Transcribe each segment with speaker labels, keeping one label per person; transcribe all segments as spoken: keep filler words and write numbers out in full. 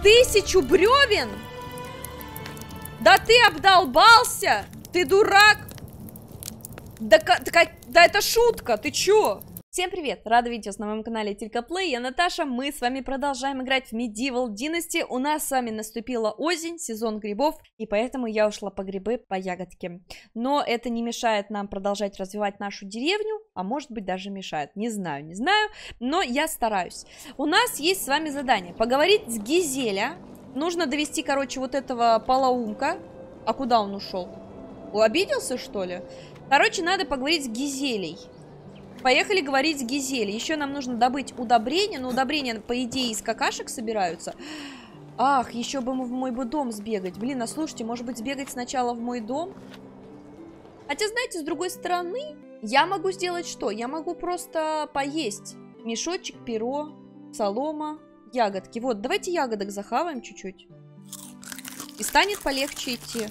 Speaker 1: Тысячу бревен? Да ты обдолбался! Ты дурак! Да, да, да это шутка, ты чё? Всем привет! Рада видеть вас на моем канале Тилька Плей. Я Наташа, мы с вами продолжаем играть в Medieval Dynasty. У нас с вами наступила осень, сезон грибов, и поэтому я ушла по грибы, по ягодке. Но это не мешает нам продолжать развивать нашу деревню, а может быть даже мешает. Не знаю, не знаю, но я стараюсь. У нас есть с вами задание поговорить с Гизеля. Нужно довести, короче, вот этого полоумка. А куда он ушел? Обиделся, что ли? Короче, надо поговорить с Гизелей. Поехали говорить с Гизелей. Еще нам нужно добыть удобрения. Но удобрения, по идее, из какашек собираются. Ах, еще бы в мой бы дом сбегать. Блин, а слушайте, может быть, сбегать сначала в мой дом? Хотя, знаете, с другой стороны, я могу сделать что? Я могу просто поесть. Мешочек, перо, солома, ягодки. Вот, давайте ягодок захаваем чуть-чуть. И станет полегче идти.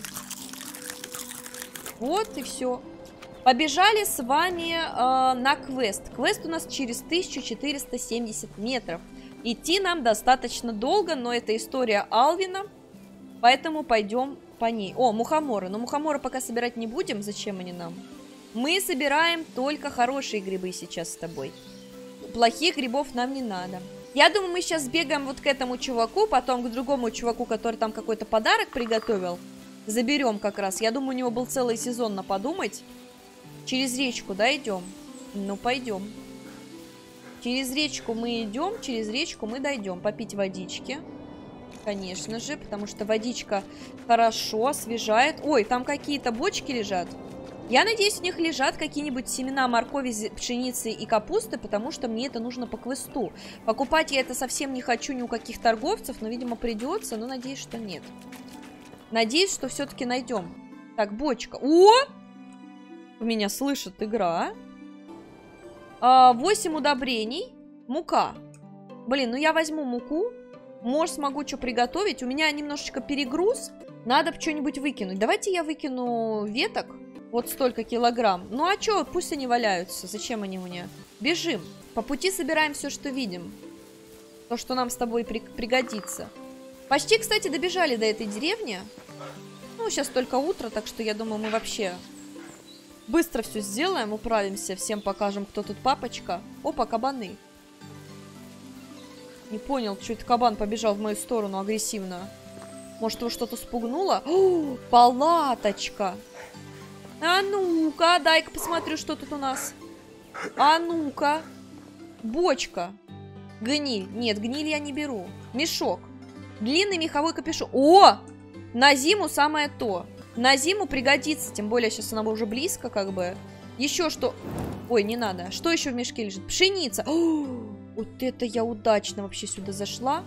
Speaker 1: Вот и все. Побежали с вами э, на квест. Квест у нас через тысячу четыреста семьдесят метров. Идти нам достаточно долго, но это история Алвина. Поэтому пойдем по ней. О, мухоморы. Но мухоморы пока собирать не будем. Зачем они нам? Мы собираем только хорошие грибы сейчас с тобой. Плохих грибов нам не надо. Я думаю, мы сейчас сбегаем вот к этому чуваку, потом к другому чуваку, который там какой-то подарок приготовил. Заберем как раз. Я думаю, у него был целый сезон на подумать. Через речку, да, идем? Ну, пойдем. Через речку мы идем, через речку мы дойдем. Попить водички. Конечно же, потому что водичка хорошо освежает. Ой, там какие-то бочки лежат. Я надеюсь, в них лежат какие-нибудь семена моркови, пшеницы и капусты, потому что мне это нужно по квесту. Покупать я это совсем не хочу ни у каких торговцев, но, видимо, придется, но надеюсь, что нет. Надеюсь, что все-таки найдем. Так, бочка. О! Меня слышит игра. восемь удобрений. Мука. Блин, ну я возьму муку. Может, смогу что приготовить. У меня немножечко перегруз. Надо что-нибудь выкинуть. Давайте я выкину веток. Вот столько килограмм. Ну а что, пусть они валяются. Зачем они мне? Бежим. По пути собираем все, что видим. То, что нам с тобой при пригодится. Почти, кстати, добежали до этой деревни. Ну, сейчас только утро, так что я думаю, мы вообще... быстро все сделаем, управимся, всем покажем, кто тут папочка. Опа, кабаны. Не понял, что это кабан побежал в мою сторону агрессивно. Может, его что-то спугнуло? О, палаточка. А ну-ка, дай-ка посмотрю, что тут у нас. А ну-ка. Бочка. Гниль. Нет, гниль я не беру. Мешок. Длинный меховой капюшон. О! На зиму самое то. На зиму пригодится, тем более сейчас она уже близко, как бы. Еще что... Ой, не надо. Что еще в мешке лежит? Пшеница. О, вот это я удачно вообще сюда зашла.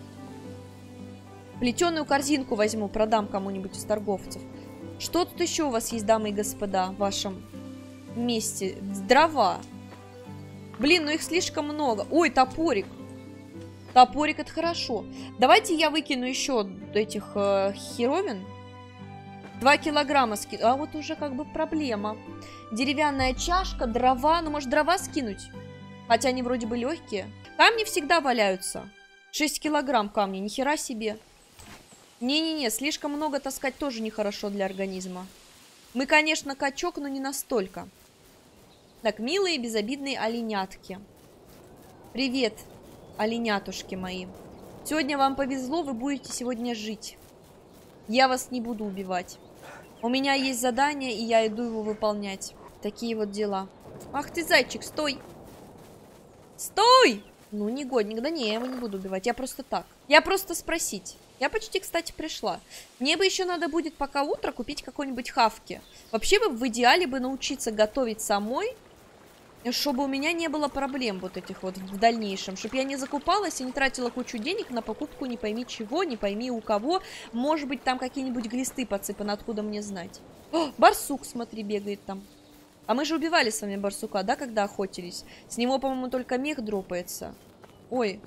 Speaker 1: Плетеную корзинку возьму, продам кому-нибудь из торговцев. Что тут еще у вас есть, дамы и господа, в вашем месте? Дрова. Блин, ну их слишком много. Ой, топорик. Топорик, это хорошо. Давайте я выкину еще этих э, херовин. Два килограмма скину. А вот уже как бы проблема. Деревянная чашка, дрова. Ну, может, дрова скинуть? Хотя они вроде бы легкие. Камни всегда валяются. шесть килограмм камней. Ни хера себе. Не-не-не, слишком много таскать тоже нехорошо для организма. Мы, конечно, качок, но не настолько. Так, милые безобидные оленятки. Привет, оленятушки мои. Сегодня вам повезло, вы будете сегодня жить. Я вас не буду убивать. У меня есть задание, и я иду его выполнять. Такие вот дела. Ах ты, зайчик, стой! Стой! Ну, негодник. Да не, я его не буду убивать. Я просто так. Я просто спросить. Я почти, кстати, пришла. Мне бы еще надо будет, пока утро, купить какой-нибудь хавки. Вообще бы в идеале бы научиться готовить самой, чтобы у меня не было проблем вот этих вот в дальнейшем. Чтобы я не закупалась и не тратила кучу денег на покупку не пойми чего, не пойми у кого. Может быть, там какие-нибудь глисты подсыпаны, откуда мне знать. О, барсук, смотри, бегает там. А мы же убивали с вами барсука, да, когда охотились? С него, по-моему, только мех дропается. Ой.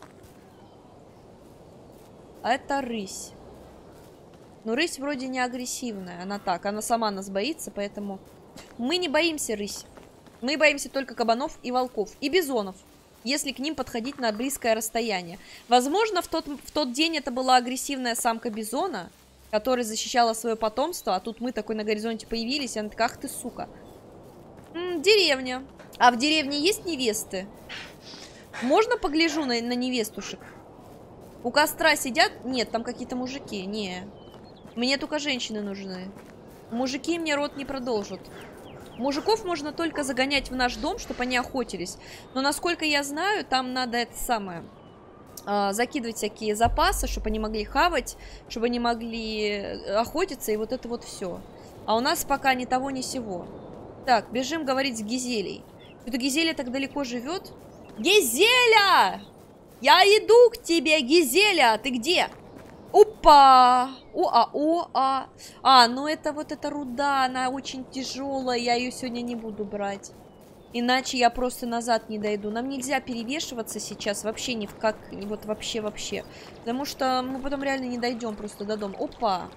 Speaker 1: А это рысь. Но рысь вроде не агрессивная. Она так, она сама нас боится, поэтому... Мы не боимся рысь. Мы боимся только кабанов и волков. И бизонов. если к ним подходить на близкое расстояние. Возможно, в тот, в тот день это была агрессивная самка бизона, которая защищала свое потомство, а тут мы такой на горизонте появились, и она такая: ах ты, сука. М, деревня. А в деревне есть невесты? Можно погляжу на, на невестушек? У костра сидят? Нет, там какие-то мужики. Не. Мне только женщины нужны. Мужики мне рот не продолжат. Мужиков можно только загонять в наш дом, чтобы они охотились. Но, насколько я знаю, там надо это самое... Э, закидывать всякие запасы, чтобы они могли хавать, чтобы они могли охотиться, и вот это вот все. А у нас пока ни того, ни сего. Так, бежим говорить с Гизелей. Эта Гизеля так далеко живет. Гизеля! Я иду к тебе, Гизеля! Ты где? Опа! О-а, о-а. А, ну это вот эта руда, она очень тяжелая, я ее сегодня не буду брать. Иначе я просто назад не дойду. Нам нельзя перевешиваться сейчас вообще ни в как, вот вообще-вообще. Потому что мы потом реально не дойдем просто до дома. Опа!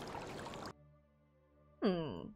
Speaker 1: Хм.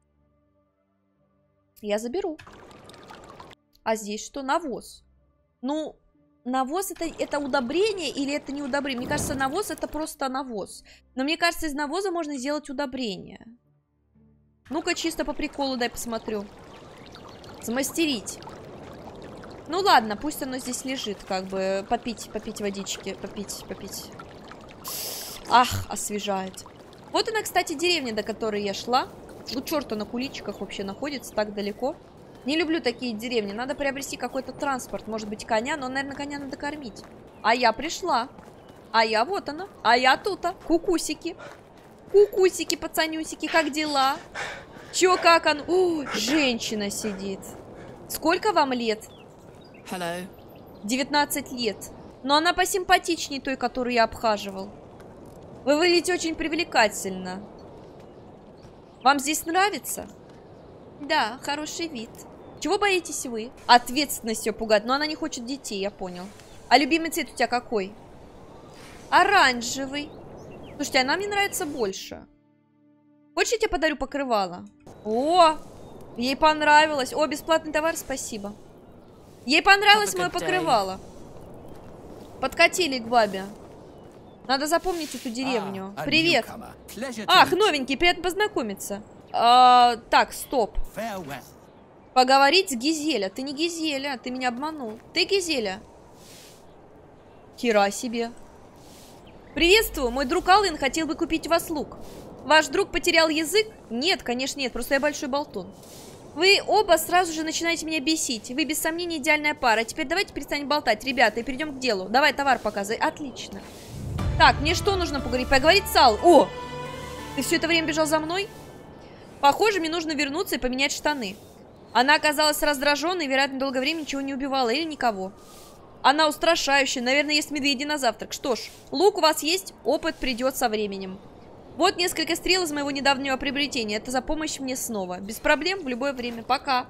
Speaker 1: Я заберу. А здесь что? Навоз. Ну... Навоз это, это удобрение или это не удобрение? Мне кажется, навоз это просто навоз. Но мне кажется, из навоза можно сделать удобрение. Ну-ка, чисто по приколу дай посмотрю. Смастерить. Ну ладно, пусть оно здесь лежит, как бы попить, попить водички, попить, попить. Ах, освежает. Вот она, кстати, деревня, до которой я шла. У черта на куличиках вообще находится так далеко. Не люблю такие деревни. Надо приобрести какой-то транспорт. Может быть, коня. Но, наверное, коня надо кормить. А я пришла. А я вот она. А я тут-то. Кукусики. Кукусики, пацанюсики. Как дела? Чё, как он? О, женщина сидит. Сколько вам лет?
Speaker 2: Hello.
Speaker 1: девятнадцать лет. Но она посимпатичнее той, которую я обхаживал. Вы выглядите очень привлекательно. Вам здесь нравится? Да, хороший вид. Чего боитесь вы? Ответственность ее пугает. Но она не хочет детей, я понял. А любимый цвет у тебя какой? Оранжевый. Слушайте, она мне нравится больше. Хочешь, я тебе подарю покрывало? О, ей понравилось. О, бесплатный товар, спасибо. Ей понравилось мое покрывало. Подкатили к бабе. Надо запомнить эту деревню. Привет. Ах, новенький, приятно познакомиться. А, так, стоп. Поговорить с Гизеля. Ты не Гизеля, ты меня обманул. Ты Гизеля. Хера себе. Приветствую, мой друг Аллен хотел бы купить у вас лук. Ваш друг потерял язык? Нет, конечно нет, просто я большой болтун. Вы оба сразу же начинаете меня бесить. Вы без сомнения идеальная пара. Теперь давайте перестанем болтать, ребята, и перейдем к делу. Давай товар показывай. Отлично. Так, мне что нужно поговорить? Поговорить с Аллой. О! Ты все это время бежал за мной? Похоже, мне нужно вернуться и поменять штаны. Она оказалась раздраженной и, вероятно, долгое время ничего не убивала или никого. Она устрашающая, наверное, есть медведи на завтрак. Что ж, лук у вас есть, опыт придет со временем. Вот несколько стрел из моего недавнего приобретения. Это за помощь мне снова. Без проблем, в любое время. Пока.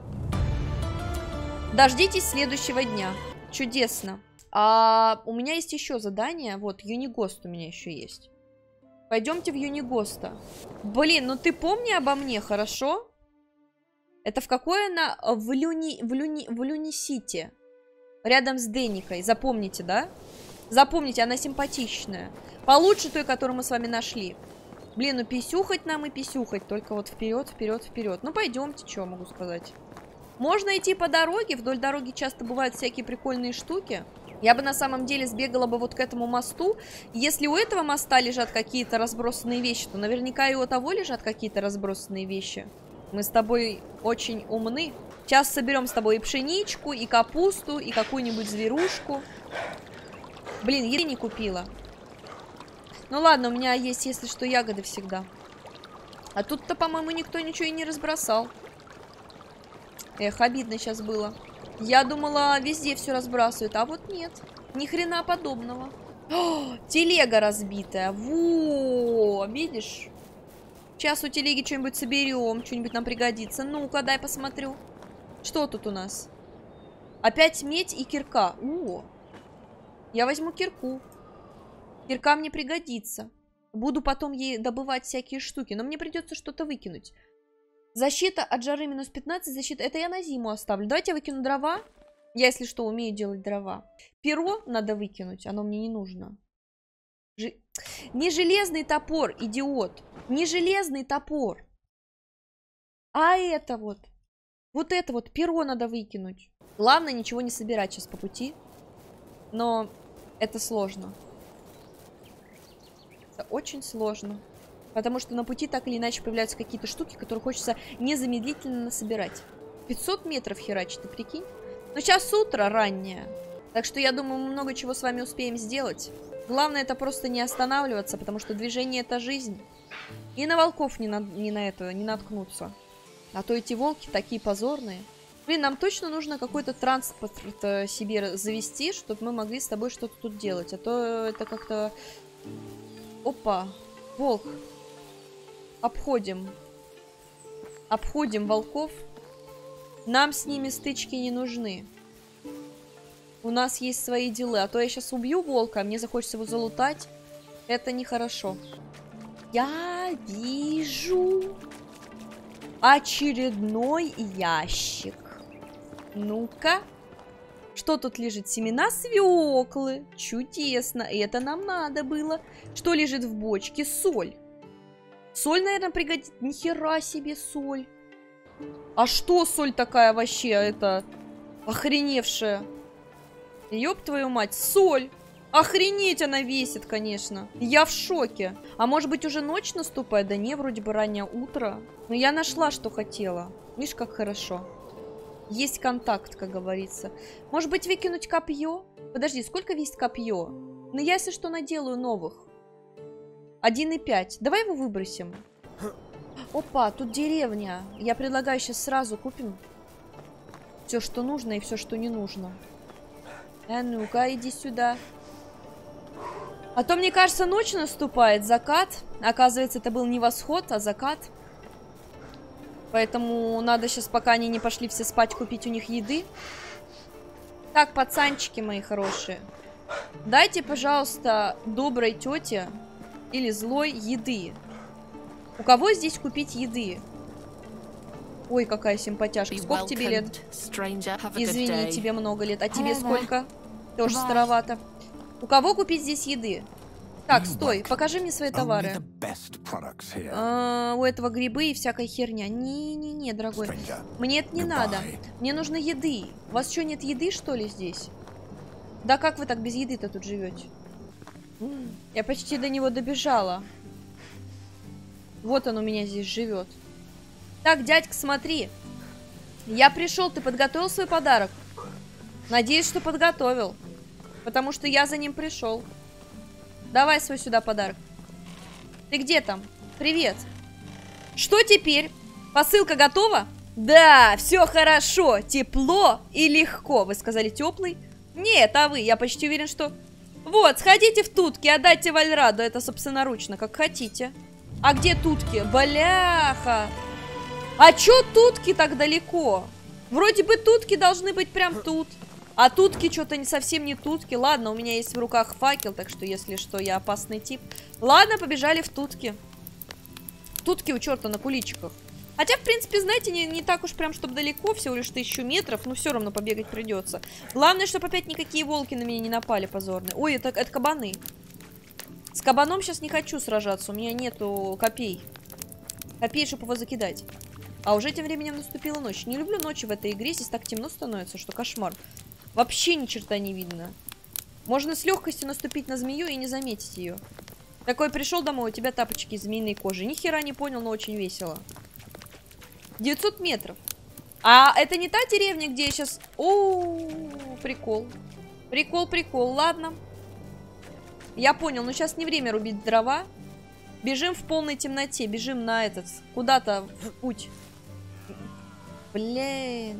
Speaker 1: Дождитесь следующего дня. Чудесно. А у меня есть еще задание. Вот, Юнигост у меня еще есть. Пойдемте в Юнигоста. Блин, ну ты помни обо мне, хорошо? Это в какой она? В Люни... В Люни... В Люни-Сити. Рядом с Деникой. Запомните, да? Запомните, она симпатичная. Получше той, которую мы с вами нашли. Блин, ну писюхать нам и писюхать. Только вот вперед, вперед, вперед. Ну пойдемте, что могу сказать. Можно идти по дороге. Вдоль дороги часто бывают всякие прикольные штуки. Я бы на самом деле сбегала бы вот к этому мосту. Если у этого моста лежат какие-то разбросанные вещи, то наверняка и у того лежат какие-то разбросанные вещи. Мы с тобой очень умны. Сейчас соберем с тобой и пшеничку, и капусту, и какую-нибудь зверушку. Блин, еды не купила. Ну ладно, у меня есть, если что, ягоды всегда. А тут-то, по-моему, никто ничего и не разбросал. Эх, обидно сейчас было. Я думала, везде все разбрасывают, а вот нет. Ни хрена подобного. О, телега разбитая. Во, видишь? Сейчас у телеги что-нибудь соберем, что-нибудь нам пригодится. Ну-ка, дай посмотрю. Что тут у нас? Опять медь и кирка. О, я возьму кирку. Кирка мне пригодится. Буду потом ей добывать всякие штуки, но мне придется что-то выкинуть. Защита от жары минус пятнадцать, защита... Это я на зиму оставлю. Давайте я выкину дрова. Я, если что, умею делать дрова. Перо надо выкинуть, оно мне не нужно. Ж... Не железный топор, идиот. Не железный топор. А это вот. Вот это вот, перо надо выкинуть. Главное, ничего не собирать сейчас по пути. Но это сложно. Это очень сложно. Потому что на пути так или иначе появляются какие-то штуки, которые хочется незамедлительно собирать. пятьсот метров херачит, ты прикинь? Но сейчас утро раннее. Так что я думаю, мы много чего с вами успеем сделать. Главное это просто не останавливаться, потому что движение это жизнь. И на волков не на, не на это не наткнуться. А то эти волки такие позорные. Блин, нам точно нужно какой-то транспорт себе завести, чтобы мы могли с тобой что-то тут делать. А то это как-то... Опа, волк. Обходим. Обходим волков. Нам с ними стычки не нужны. У нас есть свои дела. А то я сейчас убью волка, а мне захочется его залутать. Это нехорошо. Я вижу очередной ящик. Ну-ка. Что тут лежит? Семена свеклы. Чудесно. Это нам надо было. Что лежит в бочке? Соль. Соль, наверное, пригодится. Нихера себе соль. А что соль такая вообще, это охреневшая? Ёб твою мать, соль! Охренеть она весит, конечно. Я в шоке. А может быть уже ночь наступает? Да не, вроде бы раннее утро. Но я нашла, что хотела. Видишь, как хорошо. Есть контакт, как говорится. Может быть выкинуть копье? Подожди, сколько весит копье? Ну я, если что, наделаю новых. один и пять. Давай его выбросим. Опа, тут деревня. Я предлагаю сейчас сразу купим все, что нужно, и все, что не нужно. А ну-ка, иди сюда. А то, мне кажется, ночь наступает, закат. Оказывается, это был не восход, а закат. Поэтому надо сейчас, пока они не пошли все спать, купить у них еды. Так, пацанчики мои хорошие. Дайте, пожалуйста, доброй тете или злой еды. У кого здесь купить еды? Ой, какая симпатяшка. Сколько тебе лет? Извини, тебе много лет. А тебе сколько? Тоже старовато. У кого купить здесь еды? Так, стой, покажи мне свои товары. А, у этого грибы и всякая херня. Не-не-не, дорогой. Мне это не надо. Мне нужно еды. У вас что, нет еды, что ли, здесь? Да как вы так без еды-то тут живете? Я почти до него добежала. Вот он у меня здесь живет. Так, дядька, смотри. Я пришел, ты подготовил свой подарок? Надеюсь, что подготовил. Потому что я за ним пришел. Давай свой сюда подарок. Ты где там? Привет. Что теперь? Посылка готова? Да, все хорошо. Тепло и легко. Вы сказали теплый? Нет, а вы? Я почти уверен, что... Вот, сходите в Тутки, отдайте Вальраду. Это собственноручно, как хотите. А где Тутки? Бляха. А чё Тутки так далеко? Вроде бы Тутки должны быть прям тут. А Тутки что-то не совсем не Тутки. Ладно, у меня есть в руках факел, так что, если что, я опасный тип. Ладно, побежали в Тутки. Тутки у черта на куличиках. Хотя, в принципе, знаете, не, не так уж прям, чтобы далеко, всего лишь тысячу метров, но все равно побегать придется. Главное, чтобы опять никакие волки на меня не напали позорные. Ой, это, это кабаны. С кабаном сейчас не хочу сражаться, у меня нету копей. Копей, чтобы его закидать. А уже тем временем наступила ночь. Не люблю ночи в этой игре, здесь так темно становится, что кошмар. Вообще ни черта не видно. Можно с легкостью наступить на змею и не заметить ее. Такой пришел домой, у тебя тапочки из змеиной кожи. Ни хера не понял, но очень весело. девятьсот метров. А это не та деревня, где я сейчас... О, прикол. Прикол, прикол. Ладно. Я понял, но сейчас не время рубить дрова. Бежим в полной темноте. Бежим на этот... Куда-то в путь. Блин.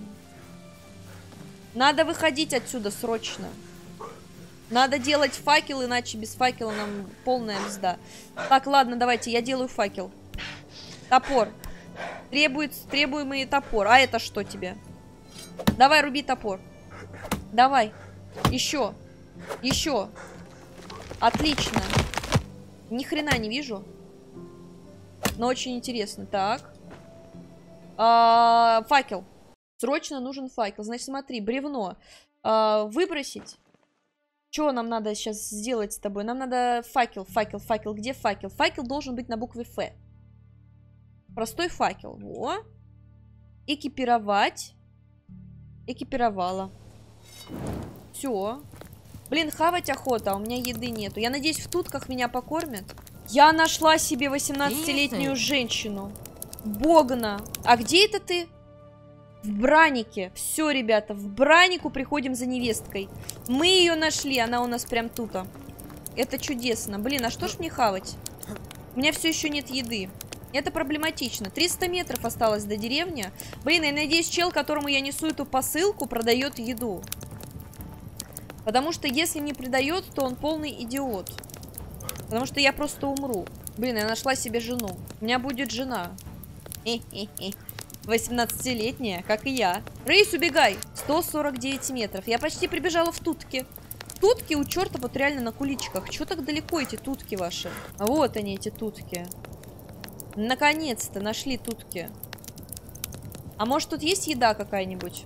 Speaker 1: Надо выходить отсюда срочно. Надо делать факел, иначе без факела нам полная мзда. Так, ладно, давайте, я делаю факел. Топор. Требует, требуемый топор. А это что тебе? Давай, руби топор. Давай. Еще. Еще. Отлично. Ни хрена не вижу. Но очень интересно. Так. А, факел. Срочно нужен факел. Значит, смотри, бревно. А, выбросить. Что нам надо сейчас сделать с тобой? Нам надо факел, факел, факел. Где факел? Факел должен быть на букве Ф. Простой факел. Во. Экипировать. Экипировала. Все. Блин, хавать охота, а у меня еды нету. Я надеюсь, в тутках меня покормят. Я нашла себе восемнадцатилетнюю женщину. Богна. А где это ты? В Бранике. Все, ребята, в Бранику приходим за невесткой. Мы ее нашли, она у нас прям тут. Это чудесно. Блин, а что ж мне хавать? У меня все еще нет еды. Это проблематично. триста метров осталось до деревни. Блин, я надеюсь, чел, которому я несу эту посылку, продает еду. Потому что если не продает, то он полный идиот. Потому что я просто умру. Блин, я нашла себе жену. У меня будет жена. Хе-хе-хе. восемнадцатилетняя, как и я. Рейс, убегай. сто сорок девять метров. Я почти прибежала в тутки. Тутки у черта вот реально на куличках. Чего так далеко эти тутки ваши? А вот они, эти тутки. Наконец-то нашли тутки. А может тут есть еда какая-нибудь?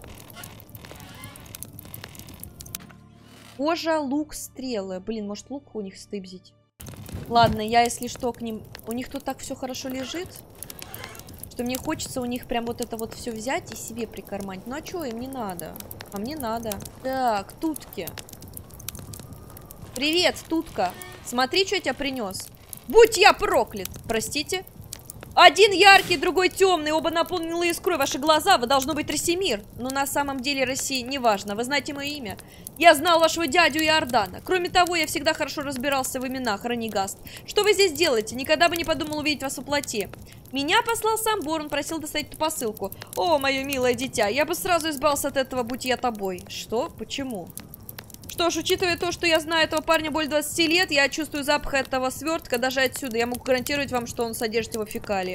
Speaker 1: Кожа, лук, стрелы. Блин, может лук у них стыбзить? Ладно, я, если что, к ним... У них тут так все хорошо лежит, что мне хочется у них прям вот это вот все взять и себе прикарманить. Ну а что, им не надо? А мне надо. Так, тутки. Привет, тутка. Смотри, что я тебе принес. Будь я проклят. Простите. Один яркий, другой темный, оба наполнены искрой. Ваши глаза, вы должно быть Росимир. Но на самом деле Россия не важно. Вы знаете мое имя? Я знал вашего дядю Иордана. Кроме того, я всегда хорошо разбирался в именах, Ранигаст. Что вы здесь делаете? Никогда бы не подумал увидеть вас воплоти. Меня послал сам Борн, просил достать эту посылку. О, мое милое дитя, я бы сразу избавился от этого, будь я тобой. Что? Почему? Что ж, учитывая то, что я знаю этого парня более двадцати лет, я чувствую запах этого свертка даже отсюда. Я могу гарантировать вам, что он содержит его фекалии.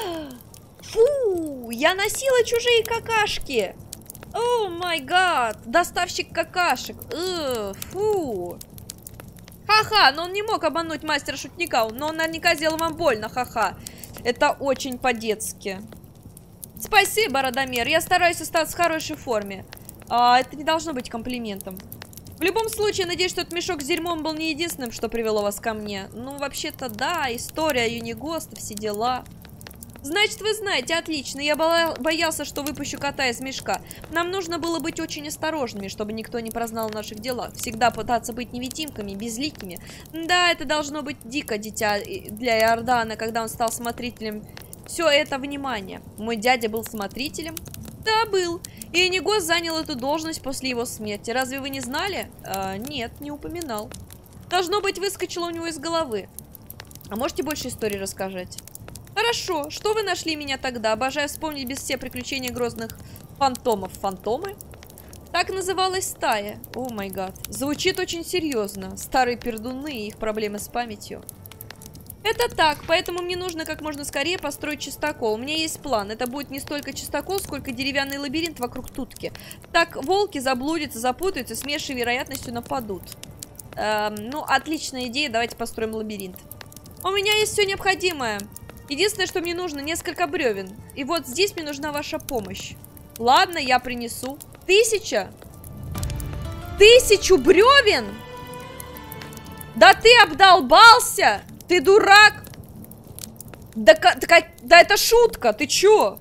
Speaker 1: Фу, я носила чужие какашки. О май гад, доставщик какашек. Э, фу. Ха-ха, но он не мог обмануть мастера-шутника, но он наверняка сделал вам больно, ха-ха. Это очень по-детски. Спасибо, Радомир, я стараюсь остаться в хорошей форме. А, это не должно быть комплиментом. В любом случае, надеюсь, что этот мешок с дерьмом был не единственным, что привело вас ко мне. Ну, вообще-то, да, история Юнигоста, все дела. Значит, вы знаете, отлично. Я боялся, что выпущу кота из мешка. Нам нужно было быть очень осторожными, чтобы никто не прознал о наших делах. Всегда пытаться быть невидимками, безликими. Да, это должно быть дико, дитя, для Иордана, когда он стал смотрителем. Все это внимание. Мой дядя был смотрителем? Да, был. И Юнигост занял эту должность после его смерти. Разве вы не знали? А, нет, не упоминал. Должно быть, выскочило у него из головы. А можете больше истории рассказать? Хорошо. Что вы нашли меня тогда? Обожаю вспомнить без все приключения грозных фантомов. Фантомы? Так называлась стая. О май гад. Звучит очень серьезно. Старые пердуны и их проблемы с памятью. Это так, поэтому мне нужно как можно скорее построить чистокол. У меня есть план. Это будет не столько чистокол, сколько деревянный лабиринт вокруг тутки. Так волки заблудятся, запутаются, с меньшей вероятностью нападут. Эм, ну, отличная идея. Давайте построим лабиринт. У меня есть все необходимое. Единственное, что мне нужно, несколько бревен. И вот здесь мне нужна ваша помощь. Ладно, я принесу. Тысяча? Тысячу бревен? Да ты обдолбался! Ты дурак! Да, да, да это шутка, ты чё?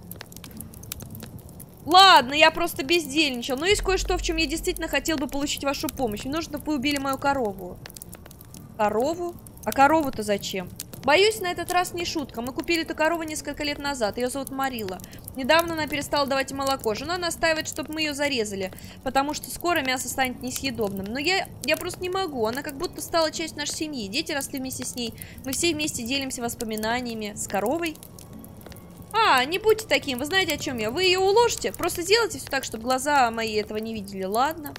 Speaker 1: Ладно, я просто бездельничал. Но есть кое-что, в чем я действительно хотел бы получить вашу помощь. Мне нужно, чтобы вы убили мою корову. Корову? А корову-то зачем? Боюсь, на этот раз не шутка. Мы купили эту корову несколько лет назад. Ее зовут Марила. Недавно она перестала давать молоко. Жена настаивает, чтобы мы ее зарезали, потому что скоро мясо станет несъедобным. Но я, я просто не могу. Она как будто стала частью нашей семьи. Дети росли вместе с ней. Мы все вместе делимся воспоминаниями. С коровой? А, не будьте таким. Вы знаете, о чем я. Вы ее уложите. Просто сделайте все так, чтобы глаза мои этого не видели. Ладно.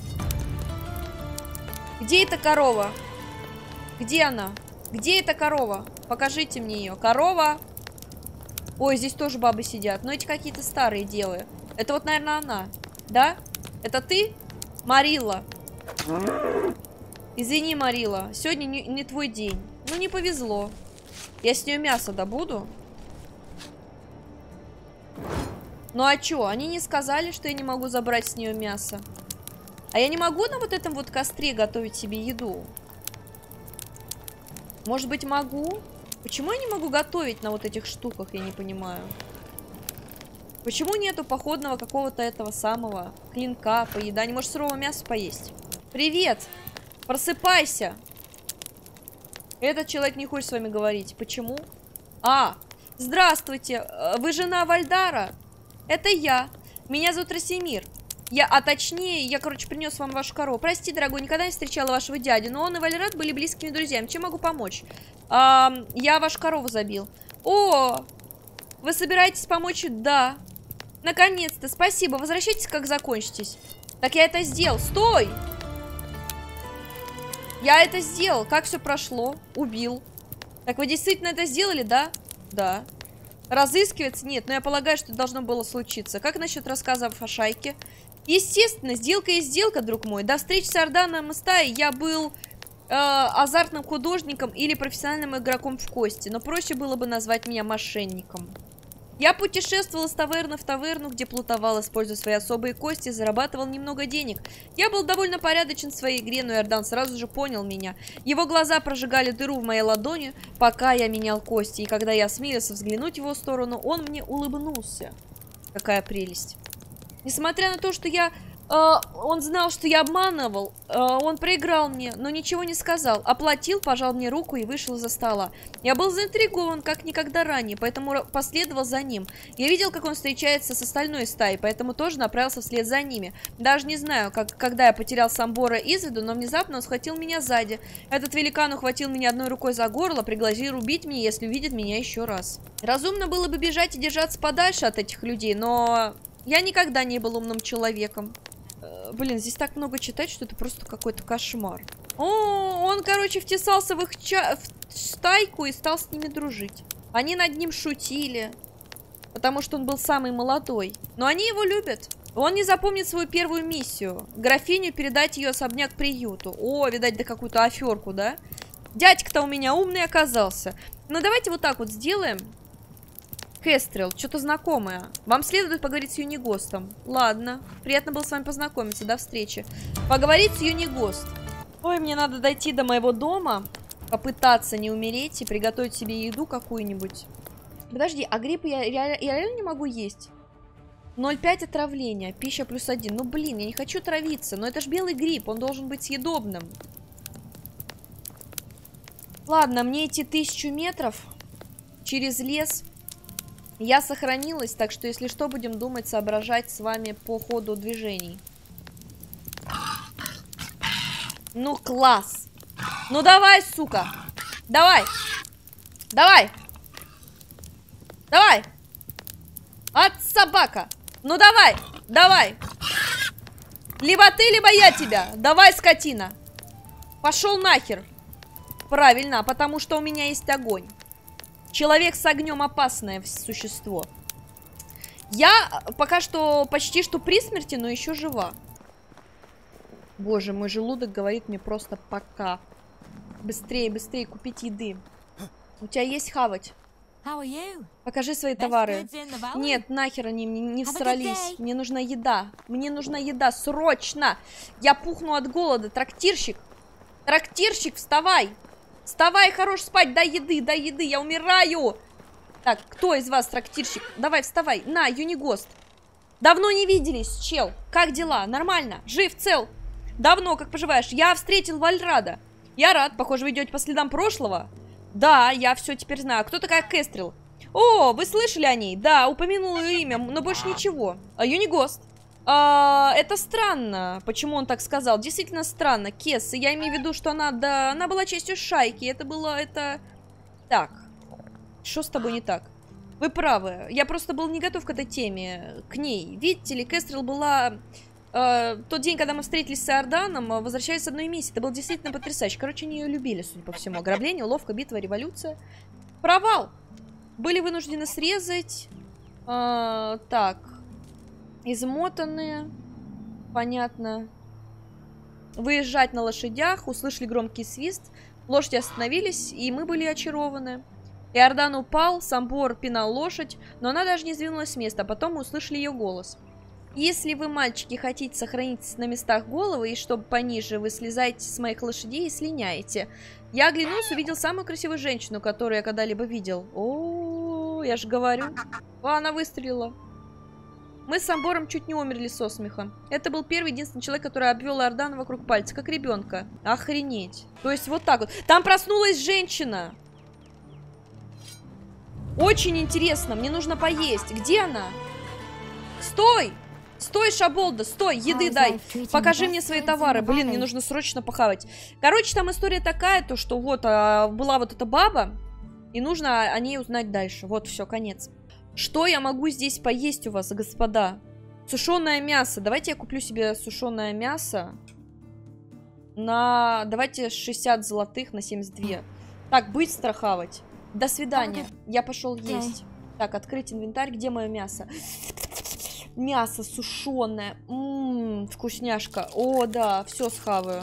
Speaker 1: Где эта корова? Где она? Где эта корова? Покажите мне ее. Корова. Ой, здесь тоже бабы сидят. Но эти какие-то старые девы. Это вот, наверное, она. Да? Это ты? Марила. Извини, Марила. Сегодня не, не твой день. Ну, не повезло. Я с нее мясо добуду. Ну, а чё? Они не сказали, что я не могу забрать с нее мясо. А я не могу на вот этом вот костре готовить себе еду? Может быть, могу? Почему я не могу готовить на вот этих штуках, я не понимаю. Почему нету походного какого-то этого самого клинка, поедания? Может, сырого мяса поесть? Привет! Просыпайся! Этот человек не хочет с вами говорить. Почему? А, здравствуйте! Вы жена Вальдара? Это я. Меня зовут Росимир. Я, а точнее, я, короче, принес вам вашу корову. Прости, дорогой, никогда не встречала вашего дядю, но он и Вальрат были близкими друзьями. Чем могу помочь? А, я вашу корову забил. О, вы собираетесь помочь? Да. Наконец-то, спасибо. Возвращайтесь, как закончитесь. Так я это сделал. Стой! Я это сделал. Как все прошло? Убил. Так вы действительно это сделали, да? Да. Разыскиваться? Нет, но я полагаю, что это должно было случиться. Как насчет рассказов о шайке? Естественно, сделка есть сделка, друг мой. До встречи с Орданом Истаи я был э, азартным художником или профессиональным игроком в кости, но проще было бы назвать меня мошенником. Я путешествовал из таверны в таверну, где плутовал, используя свои особые кости, и зарабатывал немного денег. Я был довольно порядочен в своей игре, но Иордан сразу же понял меня. Его глаза прожигали дыру в моей ладони, пока я менял кости, и когда я осмелился взглянуть в его сторону, он мне улыбнулся. Какая прелесть. Несмотря на то, что я... Э, он знал, что я обманывал, э, он проиграл мне, но ничего не сказал. Оплатил, пожал мне руку и вышел из-за стола. Я был заинтригован, как никогда ранее, поэтому последовал за ним. Я видел, как он встречается с остальной стаей, поэтому тоже направился вслед за ними. Даже не знаю, как, когда я потерял Самбора из виду, но внезапно он схватил меня сзади. Этот великан ухватил меня одной рукой за горло, пригрозил убить меня, если увидит меня еще раз. Разумно было бы бежать и держаться подальше от этих людей, но... Я никогда не был умным человеком. Э, блин, здесь так много читать, что это просто какой-то кошмар. О, он, короче, втесался в их ча в стайку и стал с ними дружить. Они над ним шутили, потому что он был самый молодой. Но они его любят. Он не запомнит свою первую миссию. Графиню передать ее особняк приюту. О, видать, да какую-то аферку, да? Дядька-то у меня умный оказался. Ну, давайте вот так вот сделаем. Кестрел, что-то знакомое. Вам следует поговорить с Юнигостом. Ладно, приятно было с вами познакомиться. До встречи. Поговорить с Юнигост. Ой, мне надо дойти до моего дома, попытаться не умереть и приготовить себе еду какую-нибудь. Подожди, а грибы я, я, я реально не могу есть? ноль пять отравления, пища плюс один. Ну, блин, я не хочу травиться, но это ж белый гриб, он должен быть съедобным. Ладно, мне идти тысячу метров через лес. Я сохранилась, так что, если что, будем думать, соображать с вами по ходу движений. Ну, класс! Ну, давай, сука! Давай! Давай! Давай! От собака! Ну, давай! Давай! Либо ты, либо я тебя! Давай, скотина! Пошел нахер! Правильно, потому что у меня есть огонь. Человек с огнем опасное существо. Я пока что почти что при смерти, но еще жива. Боже, мой желудок говорит мне просто пока. Быстрее, быстрее купить еды. У тебя есть хавать? Покажи свои товары. Нет, нахер они мне не всрались. Мне нужна еда. Мне нужна еда, срочно. Я пухну от голода. Трактирщик. Трактирщик, вставай. Вставай, хорош спать, дай еды, дай еды, я умираю. Так, кто из вас трактирщик? Давай, вставай, на, Юнигост. Давно не виделись, чел. Как дела? Нормально? Жив, цел? Давно, как поживаешь? Я встретил Вальрада. Я рад, похоже, вы идете по следам прошлого. Да, я все теперь знаю. Кто такая Кестрел? О, вы слышали о ней? Да, упомянула ее имя, но больше ничего. А, Юнигост. А, это странно, почему он так сказал. Действительно странно. Кес, я имею в виду, что она, да, она была частью шайки. Это было, это... Так, что с тобой не так? Вы правы, я просто был не готов к этой теме, к ней. Видите ли, Кестрел была... Э, тот день, когда мы встретились с Иорданом, возвращаясь с одной миссии. Это был действительно потрясающе. Короче, они ее любили, судя по всему. Ограбление, ловко, битва, революция. Провал. Были вынуждены срезать. Э, так... Измотанные. Понятно. Выезжать на лошадях. Услышали громкий свист. Лошади остановились, и мы были очарованы. Иордан упал, Самбор пинал лошадь, но она даже не сдвинулась с места. А потом мы услышали ее голос. Если вы, мальчики, хотите сохранить на местах головы, и чтобы пониже, вы слезаете с моих лошадей и слиняете. Я оглянулся, увидел самую красивую женщину, которую я когда-либо видел. О, я же говорю. О, она выстрелила. Мы с Самбором чуть не умерли со смеха. Это был первый единственный человек, который обвел Иордан вокруг пальца, как ребенка. Охренеть. То есть вот так вот. Там проснулась женщина. Очень интересно. Мне нужно поесть. Где она? Стой! Стой, Шаболда, стой, еды дай. Покажи мне свои товары. Блин, мне нужно срочно похавать. Короче, там история такая, то что вот а, была вот эта баба, и нужно о ней узнать дальше. Вот, все, конец. Что я могу здесь поесть у вас, господа? Сушеное мясо. Давайте я куплю себе сушеное мясо. На... Давайте шестьдесят золотых на семьдесят два. Так, быстро хавать. До свидания. Я пошел есть. Так, открыть инвентарь. Где мое мясо? Мясо сушеное. Ммм, вкусняшка. О, да, все схаваю.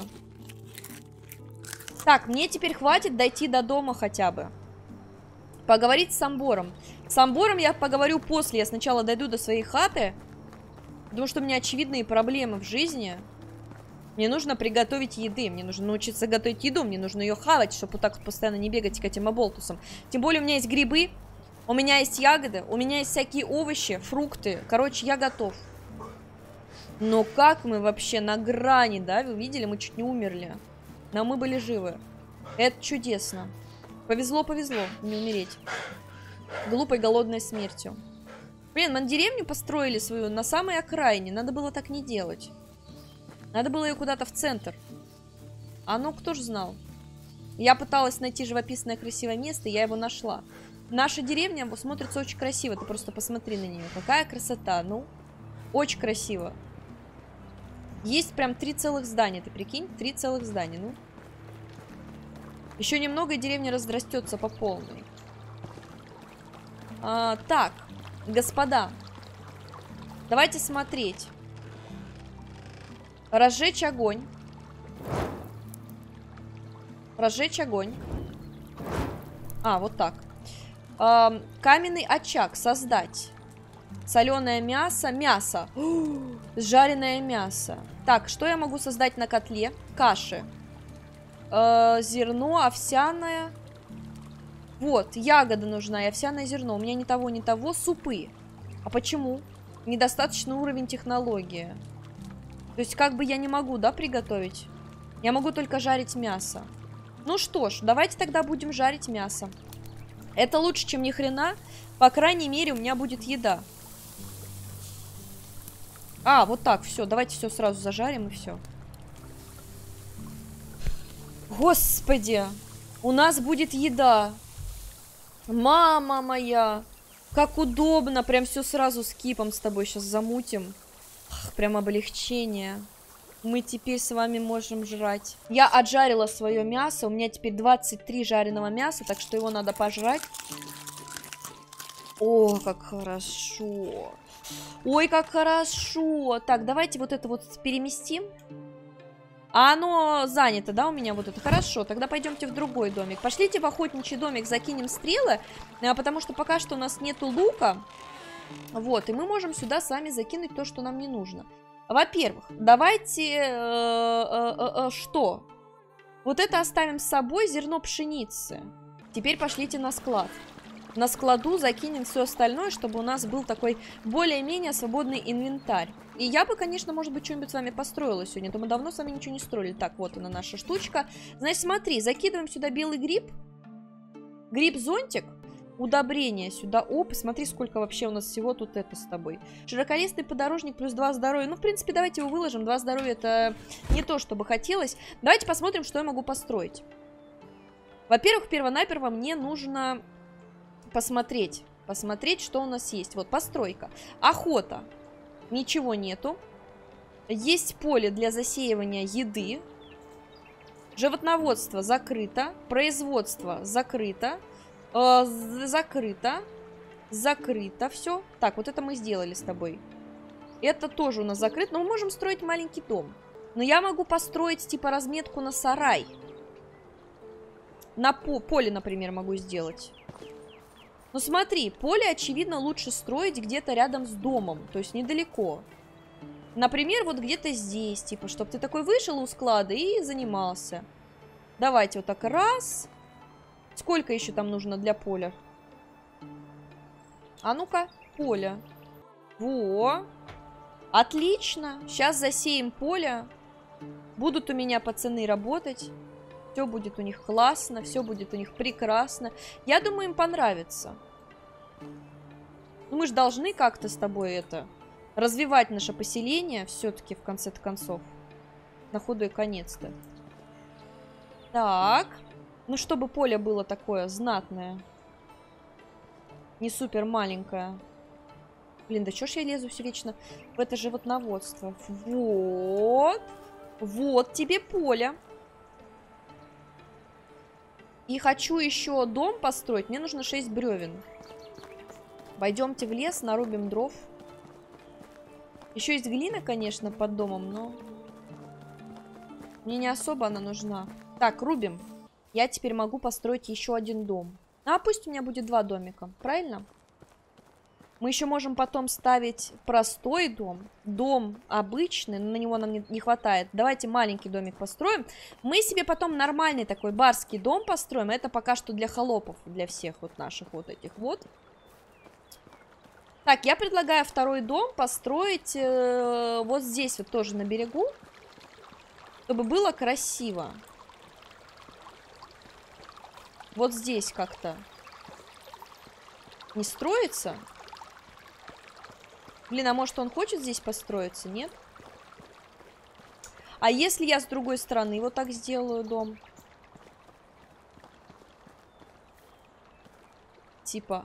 Speaker 1: Так, мне теперь хватит дойти до дома хотя бы. Поговорить с Самбором. С Самбором я поговорю после. Я сначала дойду до своей хаты. Потому что у меня очевидные проблемы в жизни. Мне нужно приготовить еды. Мне нужно научиться готовить еду. Мне нужно ее хавать, чтобы вот так вот постоянно не бегать к этим оболтусам. Тем более у меня есть грибы. У меня есть ягоды. У меня есть всякие овощи, фрукты. Короче, я готов. Но как мы вообще на грани, да? Вы видели? Мы чуть не умерли. Но мы были живы. Это чудесно. Повезло, повезло не умереть. Глупой голодной смертью. Блин, мы деревню построили свою на самой окраине. Надо было так не делать. Надо было ее куда-то в центр. А ну, кто ж знал? Я пыталась найти живописное красивое место, и я его нашла. Наша деревня смотрится очень красиво. Ты просто посмотри на нее. Какая красота. Ну, очень красиво. Есть прям три целых здания. Ты прикинь? Три целых здания. Ну. Еще немного, и деревня разрастется по полной. А, так, господа. Давайте смотреть. Разжечь огонь. Разжечь огонь. А, вот так. А, каменный очаг создать. Соленое мясо. Мясо. Жареное мясо. Так, что я могу создать на котле? Каши. А, зерно, овсяное. Вот, ягода нужна и овсяное зерно. У меня ни того, ни того. Супы. А почему? Недостаточный уровень технологии. То есть как бы я не могу, да, приготовить? Я могу только жарить мясо. Ну что ж, давайте тогда будем жарить мясо. Это лучше, чем ни хрена. По крайней мере, у меня будет еда. А, вот так, все. Давайте все сразу зажарим и все. Господи, у нас будет еда. Мама моя. Как удобно. Прям все сразу с кипом с тобой сейчас замутим. Ах, прям облегчение. Мы теперь с вами можем жрать. Я отжарила свое мясо. У меня теперь двадцать три жареного мяса, так что его надо пожрать. О, как хорошо. Ой, как хорошо. Так, давайте вот это вот переместим. А оно занято, да, у меня вот это? Хорошо, тогда пойдемте в другой домик. Пошлите в охотничий домик, закинем стрелы, потому что пока что у нас нету лука. Вот, и мы можем сюда сами закинуть то, что нам не нужно. Во-первых, давайте... Э, э, э, э, что? Вот это оставим с собой, зерно пшеницы. Теперь пошлите на склад. На складу закинем все остальное, чтобы у нас был такой более-менее свободный инвентарь. И я бы, конечно, может быть, что-нибудь с вами построила сегодня. А то мы давно с вами ничего не строили. Так, вот она наша штучка. Значит, смотри, закидываем сюда белый гриб. Гриб-зонтик. Удобрение сюда. О, посмотри, сколько вообще у нас всего тут это с тобой. Широколистный подорожник плюс два здоровья. Ну, в принципе, давайте его выложим. Два здоровья это не то, что бы хотелось. Давайте посмотрим, что я могу построить. Во-первых, перво-наперво мне нужно посмотреть. Посмотреть, что у нас есть. Вот, постройка. Охота. Ничего нету. Есть поле для засеивания еды. Животноводство закрыто. Производство закрыто. Э, закрыто. Закрыто все. Так, вот это мы сделали с тобой. Это тоже у нас закрыто. Но мы можем строить маленький дом. Но я могу построить типа разметку на сарай. На по поле, например, могу сделать. Ну смотри, поле, очевидно, лучше строить где-то рядом с домом. То есть недалеко. Например, вот где-то здесь, типа, чтобы ты такой вышел у склада и занимался. Давайте вот так раз. Сколько еще там нужно для поля? А ну-ка, поле. Во. Отлично. Сейчас засеем поле. Будут у меня пацаны работать. Все будет у них классно, все будет у них прекрасно. Я думаю, им понравится. Ну, мы же должны как-то с тобой это... развивать наше поселение все-таки, в конце концов. На худой конец-то. Так. Ну, чтобы поле было такое знатное. Не супер маленькое. Блин, да чё ж я лезу все вечно в это животноводство? Вот. Вот тебе поле. И хочу еще дом построить. Мне нужно шесть бревен. Пойдемте в лес, нарубим дров. Еще есть глина, конечно, под домом, но... мне не особо она нужна. Так, рубим. Я теперь могу построить еще один дом. А пусть у меня будет два домика, правильно? Мы еще можем потом ставить простой дом. Дом обычный, но на него нам не, не хватает. Давайте маленький домик построим. Мы себе потом нормальный такой барский дом построим. Это пока что для холопов, для всех вот наших вот этих вот. Так, я предлагаю второй дом построить э, вот здесь вот тоже на берегу, чтобы было красиво. Вот здесь как-то не строится. Блин, а может он хочет здесь построиться, нет? А если я с другой стороны вот так сделаю дом? Типа...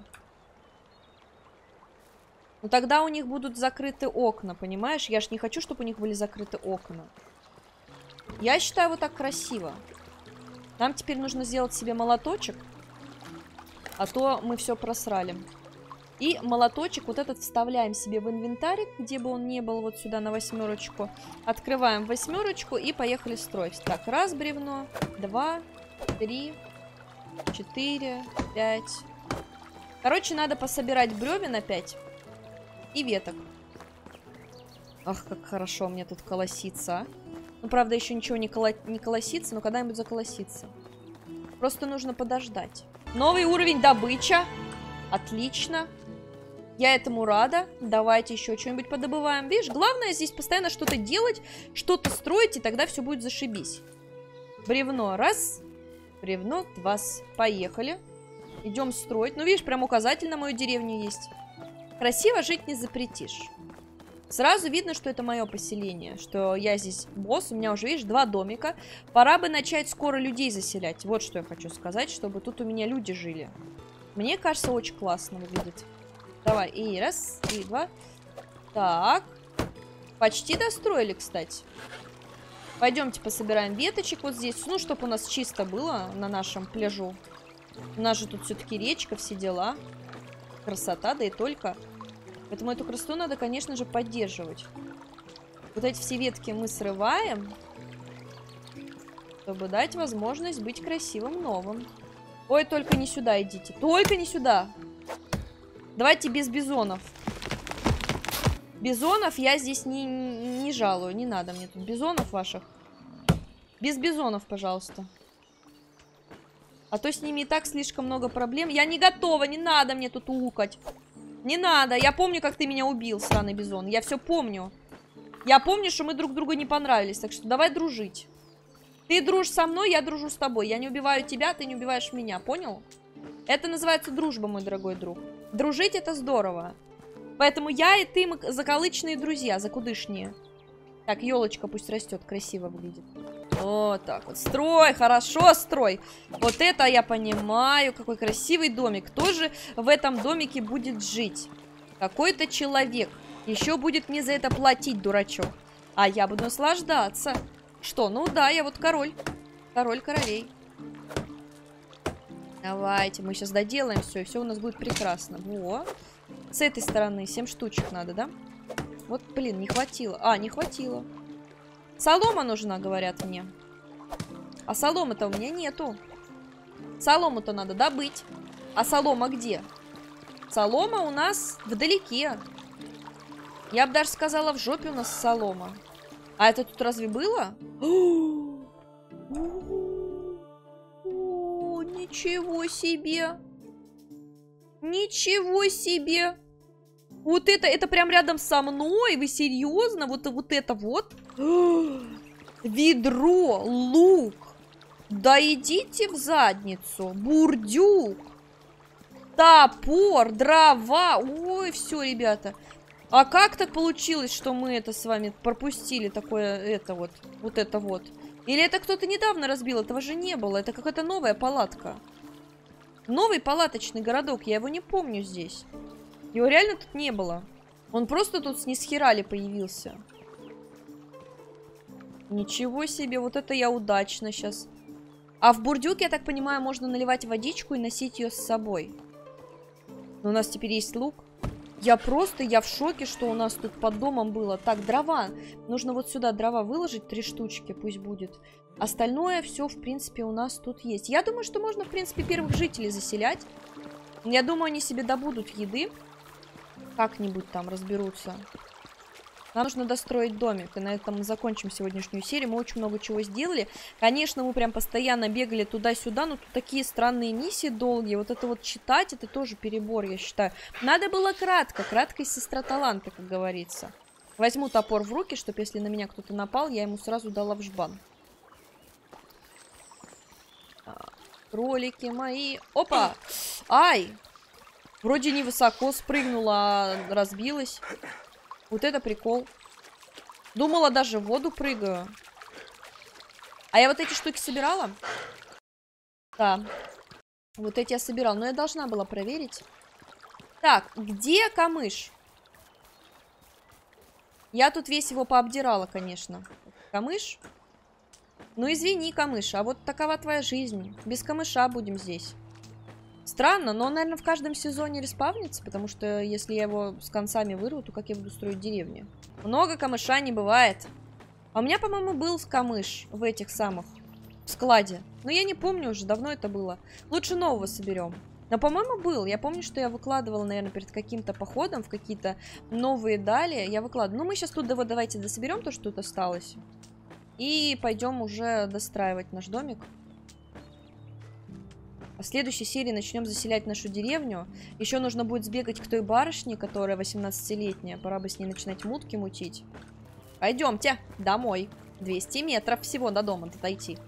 Speaker 1: ну тогда у них будут закрыты окна, понимаешь? Я ж не хочу, чтобы у них были закрыты окна. Я считаю вот так красиво. Нам теперь нужно сделать себе молоточек. А то мы все просрали. И молоточек вот этот вставляем себе в инвентарик, где бы он ни был, вот сюда на восьмерочку. Открываем восьмерочку и поехали строить. Так, раз бревно, два, три, четыре, пять. Короче, надо пособирать бревен опять. И веток. Ах, как хорошо мне тут колосится. Ну, правда, еще ничего не, коло... не колосится, но когда-нибудь заколосится. Просто нужно подождать. Новый уровень добыча. Отлично. Я этому рада. Давайте еще что-нибудь подобываем. Видишь, главное здесь постоянно что-то делать, что-то строить, и тогда все будет зашибись. Бревно раз. Бревно два. Поехали. Идем строить. Ну, видишь, прям указатель на мою деревню есть. Красиво жить не запретишь. Сразу видно, что это мое поселение, что я здесь босс, у меня уже, видишь, два домика. Пора бы начать скоро людей заселять. Вот что я хочу сказать, чтобы тут у меня люди жили. Мне кажется, очень классно выглядит. Давай, и раз, и два. Так. Почти достроили, кстати. Пойдемте пособираем веточек вот здесь. Ну, чтобы у нас чисто было на нашем пляжу. У нас же тут все-таки речка, все дела. Красота, да и только. Поэтому эту красоту надо, конечно же, поддерживать. Вот эти все ветки мы срываем, чтобы дать возможность быть красивым новым. Ой, только не сюда идите. Только не сюда. Давайте без бизонов. Бизонов я здесь не, не жалую. Не надо мне тут бизонов ваших. Без бизонов, пожалуйста. А то с ними и так слишком много проблем. Я не готова, не надо мне тут укать. Не надо, я помню, как ты меня убил, сраный бизон. Я все помню. Я помню, что мы друг другу не понравились. Так что давай дружить. Ты дружишь со мной, я дружу с тобой. Я не убиваю тебя, ты не убиваешь меня, понял? Это называется дружба, мой дорогой друг. Дружить это здорово. Поэтому я и ты, мы заколычные друзья, закудышние. Так, елочка пусть растет, красиво выглядит. Вот так вот. Строй, хорошо, строй. Вот это я понимаю. Какой красивый домик. Кто же в этом домике будет жить? Какой-то человек. Еще будет мне за это платить, дурачок. А я буду наслаждаться. Что? Ну да, я вот король. Король королей. Давайте, мы сейчас доделаем все, и все у нас будет прекрасно. Во. С этой стороны семь штучек надо, да? Вот, блин, не хватило. А, не хватило. Солома нужна, говорят мне. А соломы-то у меня нету. Солому-то надо добыть. А солома где? Солома у нас вдалеке. Я бы даже сказала, в жопе у нас солома. А это тут разве было? А это тут разве было? О, ничего себе! Ничего себе! Вот это, это прям рядом со мной? Вы серьезно? Вот, вот это вот? Ведро, лук. Да идите в задницу. Бурдюк. Топор, дрова. Ой, все, ребята. А как так получилось, что мы это с вами пропустили? Такое, это вот, вот это вот. Или это кто-то недавно разбил? Этого же не было. Это какая-то новая палатка. Новый палаточный городок. Я его не помню здесь. Его реально тут не было. Он просто тут с нисхерали появился. Ничего себе. Вот это я удачно сейчас. А в бурдюк, я так понимаю, можно наливать водичку и носить ее с собой. Но у нас теперь есть лук. Я просто, я в шоке, что у нас тут под домом было. Так, дрова. Нужно вот сюда дрова выложить, три штучки, пусть будет. Остальное все, в принципе, у нас тут есть. Я думаю, что можно, в принципе, первых жителей заселять. Я думаю, они себе добудут еды. Как-нибудь там разберутся. Нам нужно достроить домик. И на этом мы закончим сегодняшнюю серию. Мы очень много чего сделали. Конечно, мы прям постоянно бегали туда-сюда. Но тут такие странные миссии долгие. Вот это вот читать, это тоже перебор, я считаю. Надо было кратко. Краткость сестра таланта, как говорится. Возьму топор в руки, чтобы если на меня кто-то напал, я ему сразу дала в жбан. Кролики мои. Опа! Ай! Вроде невысоко спрыгнула, а разбилась. Вот это прикол. Думала, даже в воду прыгаю. А я вот эти штуки собирала? Да. Вот эти я собирала. Но я должна была проверить. Так, где камыш? Я тут весь его пообдирала, конечно. Камыш? Ну, извини, камыш, а вот такова твоя жизнь. Без камыша будем здесь. Странно, но он, наверное, в каждом сезоне респавнится, потому что если я его с концами вырву, то как я буду строить деревню? Много камыша не бывает. А у меня, по-моему, был камыш в этих самых в складе. Но я не помню уже, давно это было. Лучше нового соберем. Но, по-моему, был. Я помню, что я выкладывала, наверное, перед каким-то походом в какие-то новые дали. Я выкладывала. Ну, мы сейчас тут вот давайте дособерем то, что тут осталось. И пойдем уже достраивать наш домик. В следующей серии начнем заселять нашу деревню. Еще нужно будет сбегать к той барышне, которая восемнадцатилетняя. Пора бы с ней начинать мутки мутить. Пойдемте домой. двести метров всего до дома дойти.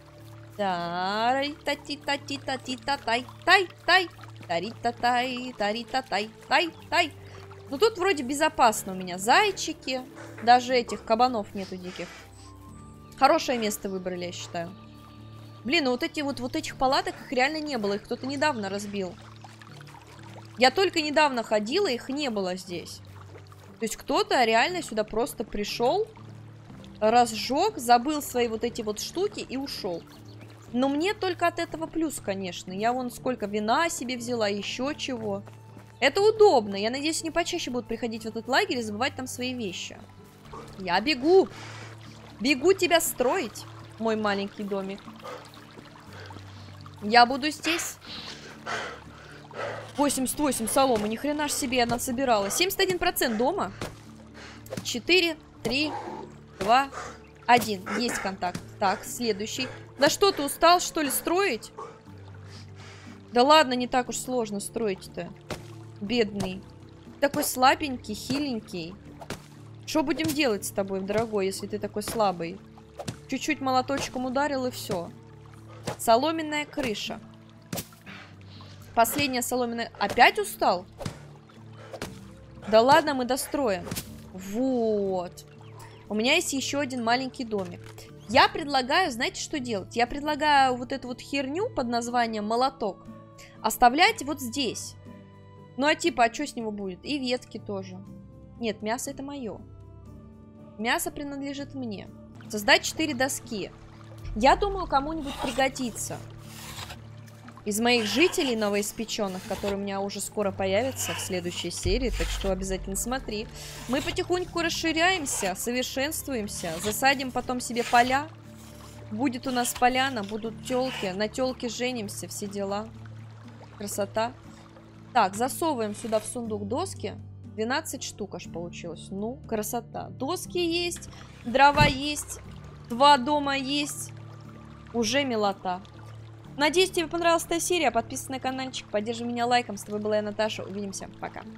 Speaker 1: Ну тут вроде безопасно у меня. Зайчики. Даже этих кабанов нету диких. Хорошее место выбрали, я считаю. Блин, ну вот эти вот, вот этих палаток, их реально не было. Их кто-то недавно разбил. Я только недавно ходила, их не было здесь. То есть кто-то реально сюда просто пришел, разжег, забыл свои вот эти вот штуки и ушел. Но мне только от этого плюс, конечно. Я вон сколько вина себе взяла, еще чего. Это удобно. Я надеюсь, они почаще будут приходить в этот лагерь и забывать там свои вещи. Я бегу. Бегу тебя строить, мой маленький домик. Я буду здесь. восемьдесят восемь соломы. Ни хрена ж себе она собирала. семьдесят один процент дома. четыре, три, два, один. Есть контакт. Так, следующий. Да что, ты устал, что ли, строить? Да ладно, не так уж сложно строить-то. Бедный. Такой слабенький, хиленький. Что будем делать с тобой, дорогой, если ты такой слабый? Чуть-чуть молоточком ударил и все. Соломенная крыша. Последняя соломенная... Опять устал? Да ладно, мы достроим. Вот. У меня есть еще один маленький домик. Я предлагаю, знаете, что делать? Я предлагаю вот эту вот херню под названием молоток оставлять вот здесь. Ну а типа, а что с него будет? И ветки тоже. Нет, мясо это мое. Мясо принадлежит мне. Создать четыре доски. Я думаю, кому-нибудь пригодится. Из моих жителей новоиспеченных, которые у меня уже скоро появятся в следующей серии. Так что обязательно смотри. Мы потихоньку расширяемся, совершенствуемся. Засадим потом себе поля. Будет у нас поляна, будут телки. На телке женимся, все дела. Красота. Так, засовываем сюда в сундук доски. двенадцать штук аж получилось. Ну, красота. Доски есть, дрова есть, два дома есть. Уже милота. Надеюсь, тебе понравилась эта серия. Подписывайся на каналчик, поддержи меня лайком. С тобой была я, Наташа. Увидимся. Пока.